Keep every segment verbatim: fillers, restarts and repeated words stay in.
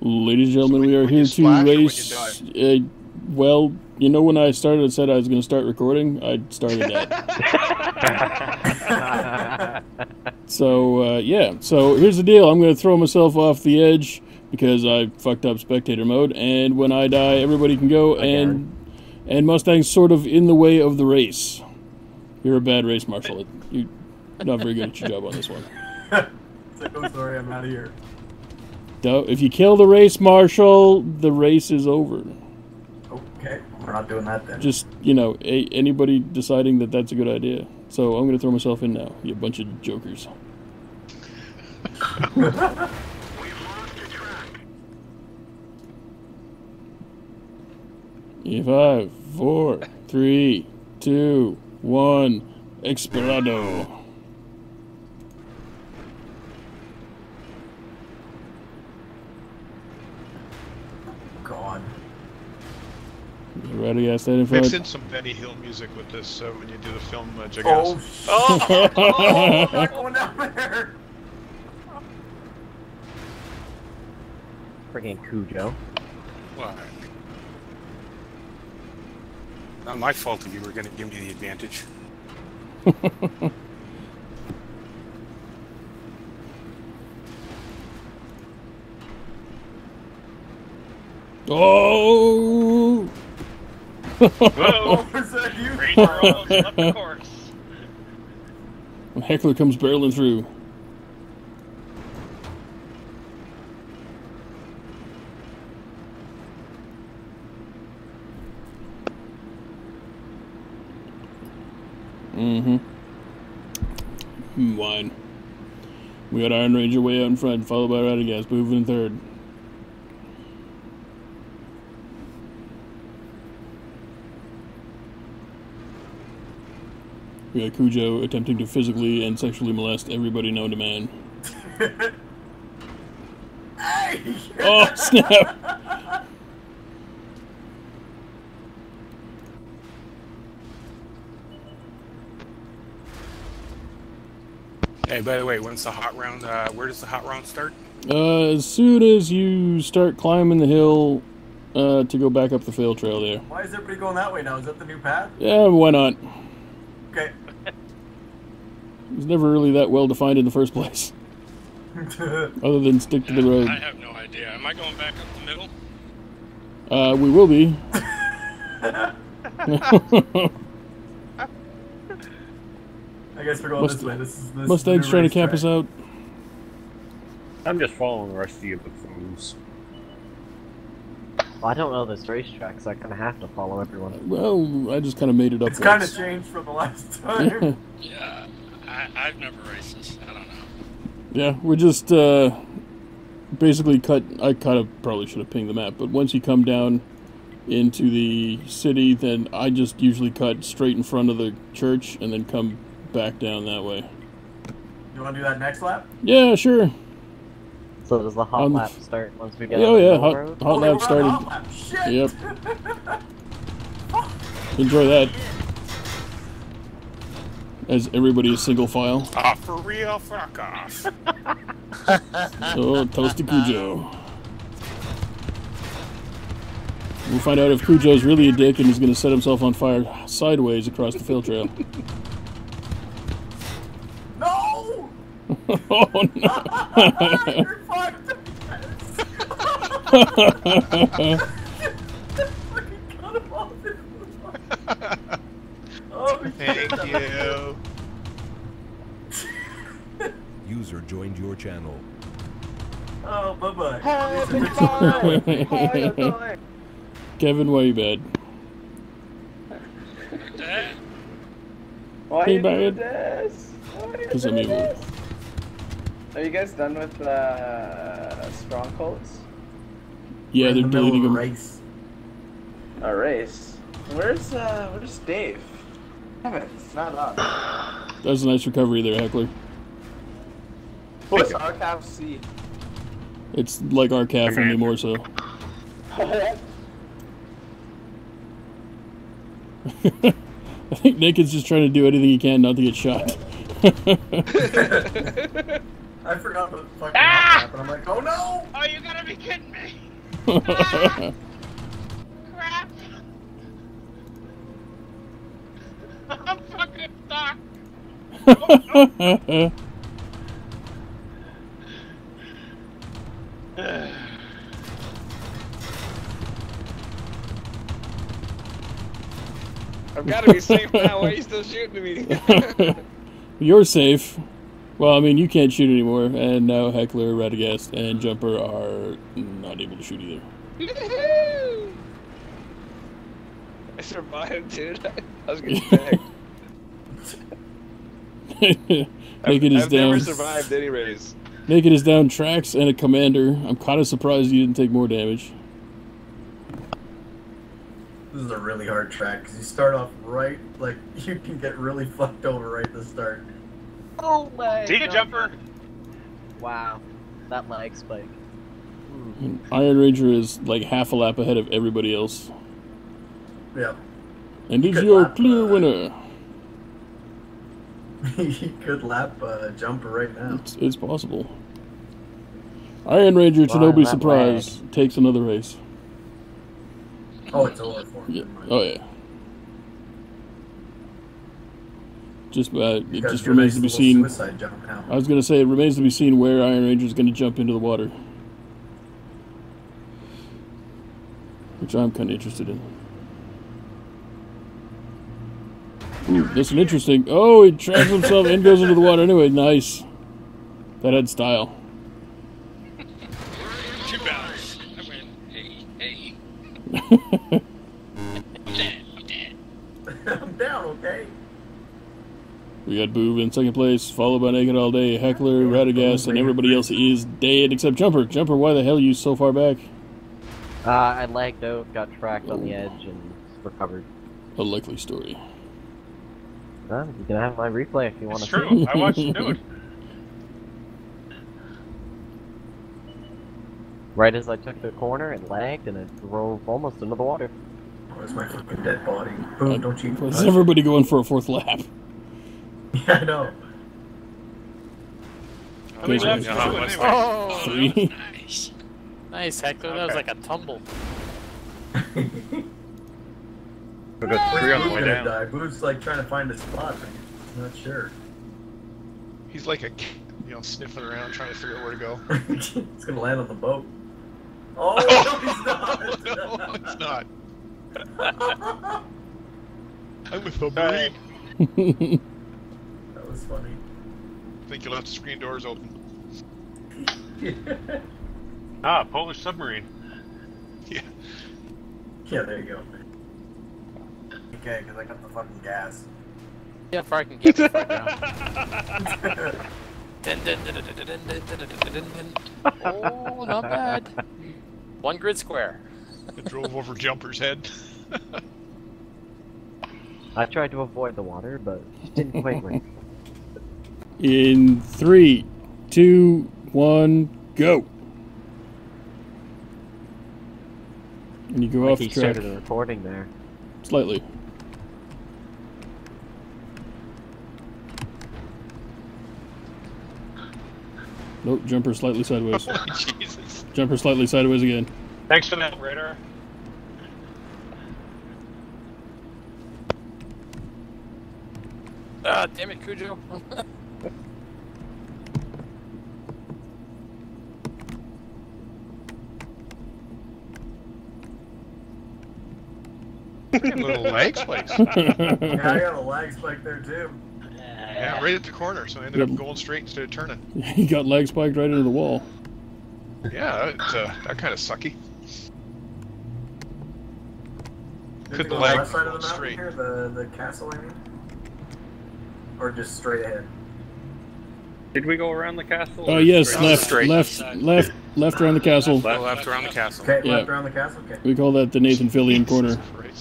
Ladies and gentlemen, So we are when here you to splash or when race. Uh, well, you know, when I started and said I was going to start recording, I started that. So, uh, yeah. So, here's the deal. I'm going to throw myself off the edge because I fucked up spectator mode. And when I die, everybody can go. Again. And and Mustang's sort of in the way of the race. You're a bad race marshal. You're not very good at your job on this one. It's like, oh, sorry, I'm out of here. If you kill the race marshal, the race is over. Okay, we're not doing that then. Just, you know, a, anybody deciding that that's a good idea. So I'm going to throw myself in now, you bunch of jokers. We've lost the track. Five, four, three, two, one, Explorado. God. You ready? Ask that in front. Mix in some Benny Hill music with this, so when you do the film, uh, check Oh, out. shit. Oh, oh, I'm not going down there. Freaking Cujo. What? Not my fault if you were going to give me the advantage. Oh! Whoa! Was that you? Ranger almost left the course. Heckler comes barreling through. Mm-hmm. Wine. We got Iron Ranger way out in front, followed by Radagast, moving in third. We got Cujo attempting to physically and sexually molest everybody known to man. Hey! Oh, snap! Hey, by the way, when's the hot round? Uh, where does the hot round start? Uh, as soon as you start climbing the hill uh, to go back up the fail trail there. Why is everybody going that way now? Is that the new path? Yeah, why not? Okay. It was never really that well defined in the first place. Other than stick to the road. I have no idea. Am I going back up the middle? Uh, we will be. I guess we're going Must- this way. This is this Mustang's is the trying to camp us racetrack. out. I'm just following the rest of you buffoons. Well, I don't know this racetrack, so I kind of have to follow everyone. Well, I just kind of made it up. It's kind of once. changed from the last time. Yeah, I, I've never raced this. I don't know. Yeah, we're just uh, basically cut. I kind of probably should have pinged the map, but once you come down into the city, then I just usually cut straight in front of the church and then come back down that way. You want to do that next lap? Yeah, sure. So does the hot Um, lap start once we get Oh on the yeah, middle hot, road? hot Oh, lap we're on started. hot lap. Shit. Yep. Enjoy that. As everybody is single file. Ah, for real? Fuck off. Oh, Toasty Cujo. We'll find out if Cujo's really a dick and is going to set himself on fire sideways across the field trail. No! Oh no! You're fucked. Fucking cut him off. Oh, Thank shit. you. User joined your channel. Oh, bye-bye. Kevin, why you bad? Why Hey, are you doing bad. this? Why are you Because I'm doing evil. this? Are you guys done with uh, strongholds? Yeah, We're in they're the middle deleting of a them. race. A race. Where's uh, where's Dave? Damn it, it's not up. That was a nice recovery there, Heckler. What's Arcav C? It's like our calf, only more so. I think Naked's just trying to do anything he can not to get shot. I forgot what the fucking Ah! happened. I'm like, oh no! Oh, you gotta be kidding me! Crap! I'm fucking stuck! I've got to be safe now. Why are you still shooting me? You're safe. Well, I mean, you can't shoot anymore, and now Heckler, Radagast, and Jumper are not able to shoot either. I survived, dude. I was getting pegged. Naked is I've down. never survived any race. Naked is down tracks and a commander. I'm kind of surprised you didn't take more damage. This is a really hard track because you start off right, like you can get really fucked over right at the start. Oh my See you, Jumper. Wow. That lag spike. And Iron Ranger is like half a lap ahead of everybody else. Yeah. And You is could your lap, clear uh, winner. You could lap uh, Jumper right now. It's, it's possible. Iron Ranger, to Wow, nobody's that surprise, takes another race. Oh, it's over for him. Yeah. never mind. Oh yeah. Just uh, it You guys just do a remains nice to be little seen. Suicide jump now. I was gonna say it remains to be seen where Iron Ranger is gonna jump into the water, which I'm kind of interested in. Ooh, that's an interesting. Oh, he tracks himself and goes into the water anyway. Nice. That had style. Two balls. I win. Hey, hey. I'm dead. I'm dead. I'm down, okay? We got Boob in second place, followed by Naked All Day, Heckler, Radagast, and everybody else is dead except Jumper. Jumper, why the hell are you so far back? Uh, I lagged out, got tracked on the edge, and recovered. A likely story. Uh, you can have my replay if you want It's to true. see. I watched you do it. Right as I took the corner, it lagged, and it drove almost into the water. Where's my fucking dead body? Boom, don't you Why is touch everybody going for a fourth lap? it. Yeah, I know. How many Okay, laps so- did you do anyway? Oh, Three. nice. Nice, Heckler. That was Okay. like a tumble. We got three on the Boo's way gonna down. die. Boo's like trying to find a spot, but he's not sure. He's like a, cat, you know, sniffing around trying to figure out where to go. He's gonna land on the boat. Oh, no, he's not! no, it's not. I'm with the marine. That was funny. I think you'll have the screen doors open. Ah, Polish submarine. Yeah. Yeah, there you go. Okay, because I got the fucking gas. Yeah, if I can get it right now. Dun, dun, dun, dun, dun, dun, dun, dun, dun, dun, dun. Oh, not bad. One grid square. It drove over Jumper's head. I tried to avoid the water, but it didn't quite work. In three, two, one, go. And you go Like off he the track started a recording there. slightly. Nope, Jumper slightly sideways. Oh, Jesus. Jumper slightly sideways again. Thanks for that, radar. Ah, damn it, Cujo. Little lag spikes. Yeah, I got a lag spike there too. Yeah, right at the corner, so I ended up going straight instead of turning. He got lag spiked right into the wall. Yeah, it's, uh, that kind of sucky. Did Could you the go lag left side of go the mountain straight? here, the, the castle, I mean? Or just straight ahead? Did we go around the castle? Oh or yes, straight? left, straight. left, left, left around the castle. Left, left around the castle. Okay, Yeah. left around the castle? Okay. We call that the Nathan Fillion corner. Christ.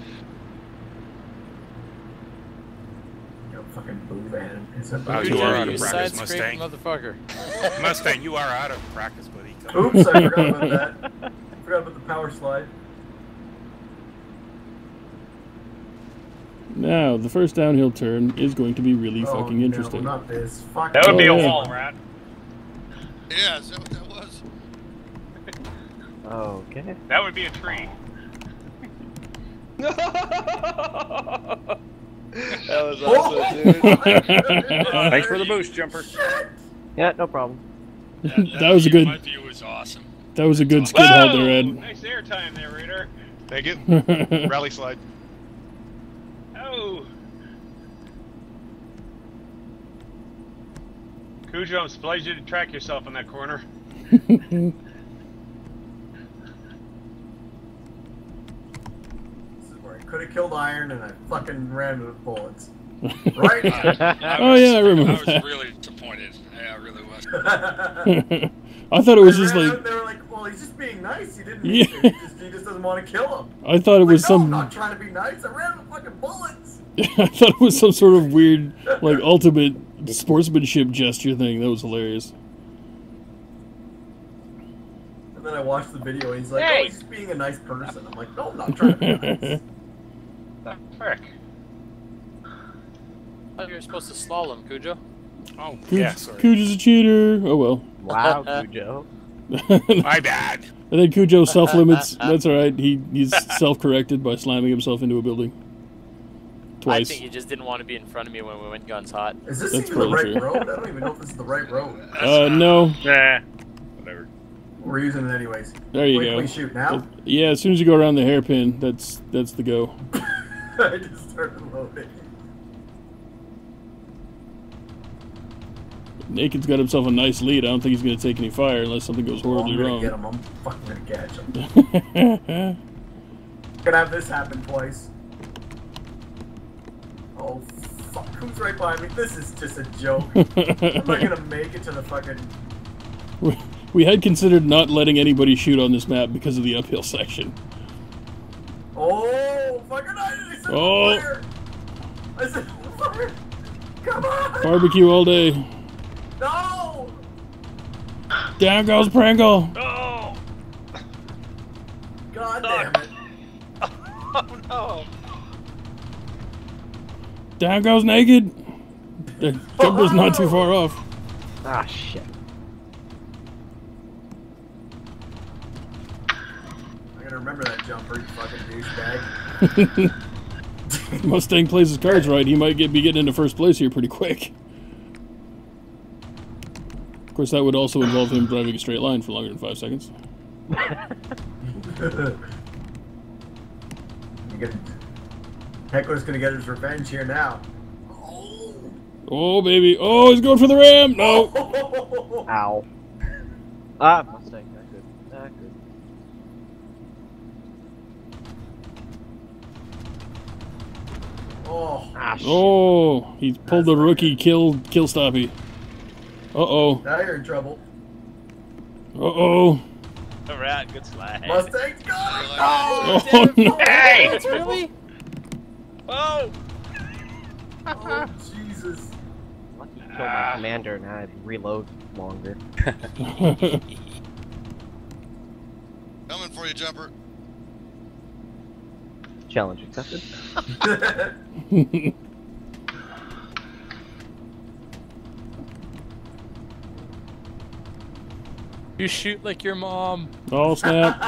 Yo, fucking move ahead. Is that Wow, Boo? you are out You of practice, side-scraped Mustang. motherfucker. Mustang, you are out of practice, buddy. Come on. Oops, I forgot about that. Forgot about the power slide. Now, the first downhill turn is going to be really Oh, fucking interesting. No, not this. Fuck. That would be Oh, a yeah. wall rat. Yeah, is that what that was? Okay. That would be a tree. That was awesome, dude. Thanks for the boost, Jumper. Yeah, no problem. That, that was a good. My view was awesome. That was a good skid hold there, Ed. Nice airtime there, Raider. Thank you. Rally slide. Oh. Cujo, I'm surprised you didn't track yourself in that corner. Could have killed Iron and I fucking ran with bullets. Right? I Oh was, yeah, I remember I was that. really disappointed. Yeah, I really was. I thought it was I just ran like. out, they were like, well, he's just being nice. He didn't Yeah. mean to. He just, he just doesn't want to kill him. I thought it I'm was like, no, some. I'm not trying to be nice. I ran with fucking bullets. I thought it was some sort of weird, like ultimate sportsmanship gesture thing. That was hilarious. And then I watched the video and he's like, Hey! oh, he's just being a nice person. I'm like, no, I'm not trying to be nice. The frick. I thought you were supposed to slalom, Cujo. Oh, Cuj- yeah, sorry. Cujo's a cheater. Oh well. Wow, Cujo. My bad. And then Cujo self limits. That's all right. He he's self corrected by slamming himself into a building. I Twice. think you just didn't want to be in front of me when we went guns hot. Is this That's even the right probably true. road? I don't even know if this is the right road. Uh no. Nah. Whatever. We're using it anyways. There you Wait, go. Can we shoot now? Yeah, as soon as you go around the hairpin, that's that's the go. I just started loading. Naked's got himself a nice lead. I don't think he's going to take any fire unless something goes Oh, I'm horribly gonna wrong. get him. I'm fucking gonna catch him. Gonna have this happen twice. Oh fuck! Who's right behind me? This is just a joke. I'm not gonna make it to the fucking. We had considered not letting anybody shoot on this map because of the uphill section. Oh fucking! I said Oh. fire! I said fire! Come on! Barbecue all day. No! Down goes Pringle. Oh! God damn it! Oh no! Down goes Naked. The jumper's not too far off. Ah, shit. I gotta remember that jumper, you fucking douchebag. Mustang plays his cards right. He might get be getting into first place here pretty quick. Of course, that would also involve him driving a straight line for longer than five seconds. Heckler's gonna get his revenge here now. Oh, baby. Oh, he's going for the ram. No. Ow. Ah, Mustang. Not good. Not good. Oh, Ah, shit. Oh, he pulled the rookie kill kill stoppy. Uh oh. now you're in trouble. Uh oh. Alright, good slide. Mustang's got it! Oh, damn it, no. four minutes, really? Oh! Oh, Jesus. Lucky you killed my commander and I had to reload longer. Coming for you, Jumper. Challenge accepted. You shoot like your mom. Oh, snap.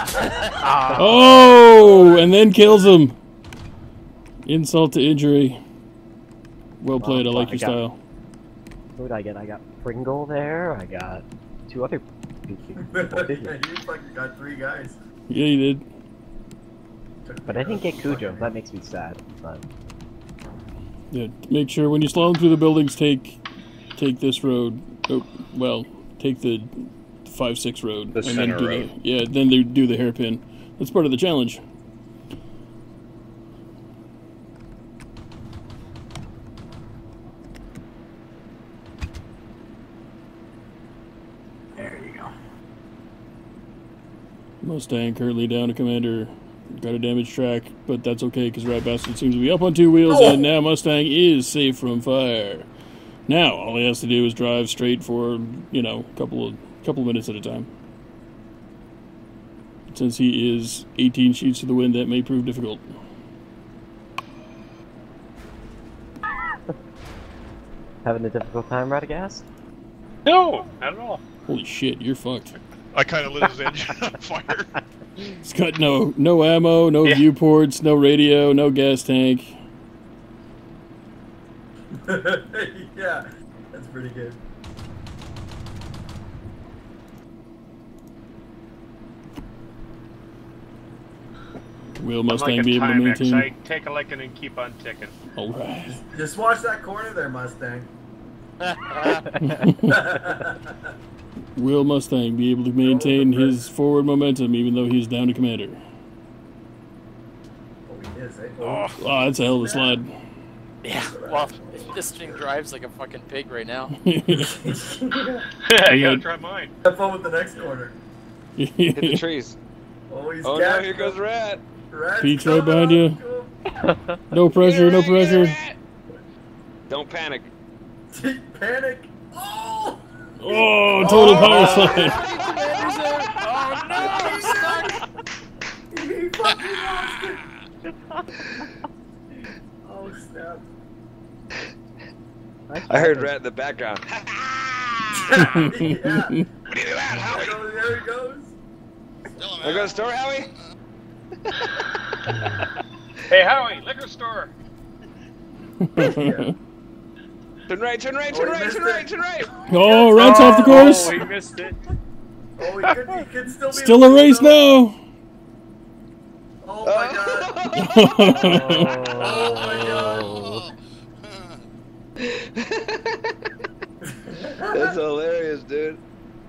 Oh, and then kills him. Insult to injury. Well played. I Oh, like I your got- style. What did I get? I got Pringle there. I got two other people. You fucking got three guys. Yeah, you did. But I didn't get Cujo. That makes me sad. But Yeah, make sure when you slalom through the buildings, take take this road. Oh, well, take the five six road. The and center then do road. The, yeah, then they do the hairpin. That's part of the challenge. There you go. Mustang currently down to commander. Got a damaged track, but that's okay because Rat Bastard seems to be up on two wheels, Oh. and now Mustang is safe from fire. Now all he has to do is drive straight for you know a couple of couple of minutes at a time. Since he is eighteen sheets to the wind, that may prove difficult. having a difficult time, Radagast? No, not at all. Holy shit, you're fucked. I kind of lit his engine on fire. It's got no no ammo, no Yeah. viewports, no radio, no gas tank. Yeah, that's pretty good. Will I'm Mustang like a be able to Timex. maintain? I take a licking and keep on ticking. All right. Just watch that corner there, Mustang. Will Mustang be able to maintain his forward momentum even though he's down to commander? Oh, he is, eh? Oh, Oh, that's a hell of a slide. Yeah, well, this thing drives like a fucking pig right now. you gotta try mine. Have fun with the next corner. Hit the trees. Oh, he's Oh no, gassed here up. goes Rat. Rat's Pete's right coming behind up. you. No pressure, no pressure. Don't panic. Panic. Oh! Oh, total power slide. Oh no, he's stuck! He fucking lost it. Oh, snap. I heard Rat in the background. Yeah. What are you doing, There Howie? he goes, there he goes. Tell him, There goes store, Howie. Hey, Howie, liquor store. Yeah. Turn right, turn right, Oh, turn he right, missed turn it. right, turn right. Oh, Rat's off the course. Oh, he missed it. Oh, he could, he could still be Still a race now. Oh my god. Oh my god. That's hilarious, dude.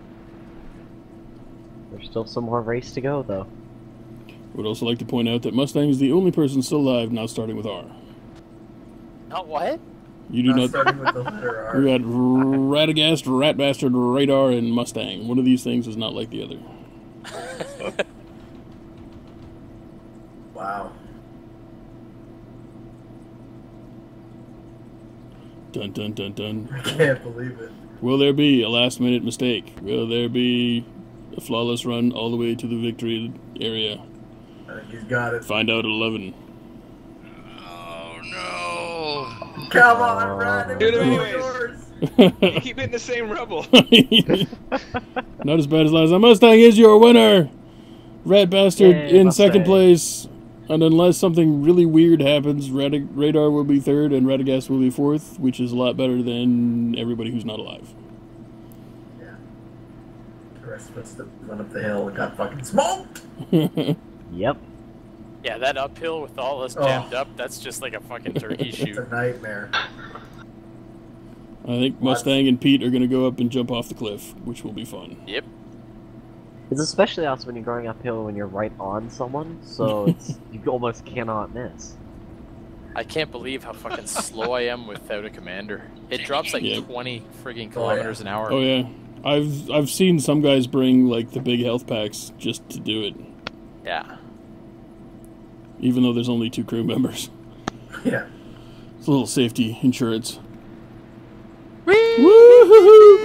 There's still some more race to go, though. Would also like to point out that Mustang is the only person still alive now starting with R. Not what? You do Not not. starting with the letter R. We got Radagast, Rat Bastard, Radar, and Mustang. One of these things is not like the other. Wow. Dun dun dun dun. I can't believe it. Will there be a last minute mistake? Will there be a flawless run all the way to the victory area? I think he's got it. Find out at eleven. Oh no! Come on, Rat. It Dude, was all anyways. yours. You keep hitting the same rubble. Not as bad as last time. Mustang is your winner! Rat Bastard Yay, in Mustang. second place. And unless something really weird happens, Rad- Radar will be third and Radagast will be fourth, which is a lot better than everybody who's not alive. Yeah. The rest of us that went up the hill and got fucking smoked. Yep. Yeah, that uphill with all us Oh. jammed up, that's just like a fucking turkey It's shoot. a nightmare. I think Mustang and Pete are going to go up and jump off the cliff, which will be fun. Yep. It's especially awesome when you're going uphill when you're right on someone, so it's, you almost cannot miss. I can't believe how fucking slow I am without a commander. It drops like Yeah. twenty friggin' kilometers an hour. Oh yeah, I've I've seen some guys bring like the big health packs just to do it, Yeah. even though there's only two crew members. Yeah. It's a little safety insurance. Woo-hoo-hoo!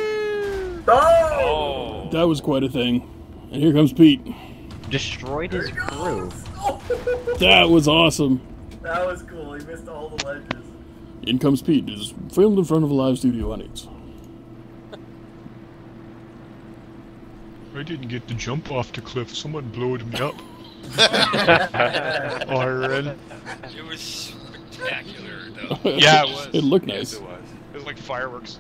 Oh! That was quite a thing. And here comes Pete. Destroyed his There he crew. goes. Oh. That was awesome. That was cool. He missed all the ledges. In comes Pete. It is filmed in front of a live studio audience. I didn't get to jump off the cliff. Someone blowed me up. R L. It was spectacular, though. Yeah, it was. It looked Yes, nice. it was. It was like fireworks.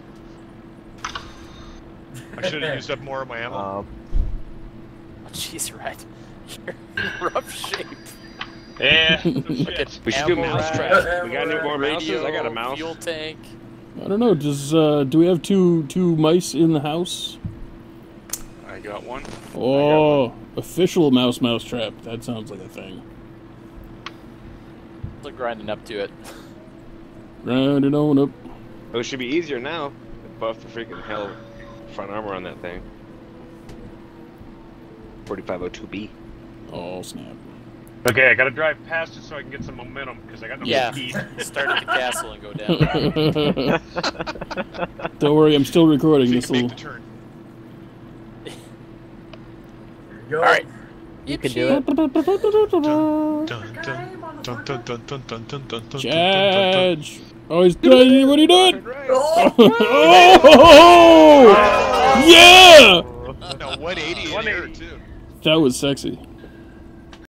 I should have used up more of my ammo. Um, Oh, jeez, Rat. You're in rough shape. Yeah. Fucking We should do ammo mouse rack, trap. We got any more mouses? radio, I got a mouse. fuel tank. I don't know. Does uh, do we have two two mice in the house? I got one. Oh, official mouse mouse trap. That sounds like a thing. Still grinding up to it. Grinding on up. Oh, it should be easier now. Buff the freaking hell front armor on that thing. forty-five oh two B. Oh snap! Okay, I gotta drive past it so I can get some momentum because I got no Yeah. speed. Start at the castle and go down. Don't worry, I'm still recording. So you This can make will. the turn. Here you go. Alright. you can do it. Dun, dun, dun, dun, dun, dun, dun, dun, dun, dun, dun, dun, Charge! Oh, he's doing. What are you doing? Right. Oh! Oh! Yeah! Now, one eighty in air too. That was sexy.